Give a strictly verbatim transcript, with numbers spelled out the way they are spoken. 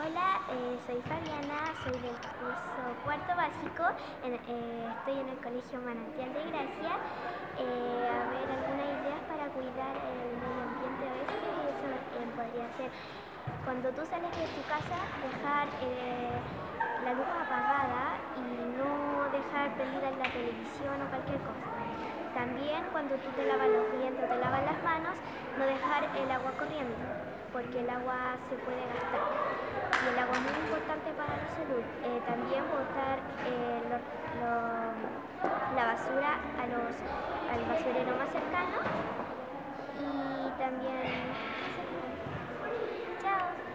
Hola, eh, soy Fabiana, soy del curso cuarto básico, en- eh, estoy en el Colegio Manantial de Gracia. Eh, a ver, algunas ideas para cuidar el medio ambiente oeste, y eso eh, podría ser cuando tú sales de tu casa, dejar eh, la luz apagada y no dejar prendida la televisión o cualquier cosa. También cuando tú te lavas los dientes o te lavas las manos, no dejar el agua corriendo, porque el agua se puede gastar. Y el agua es muy importante para la salud. Eh, también botar eh, lo- lo- la basura a los, al basurero más cercano. Y también... Chao.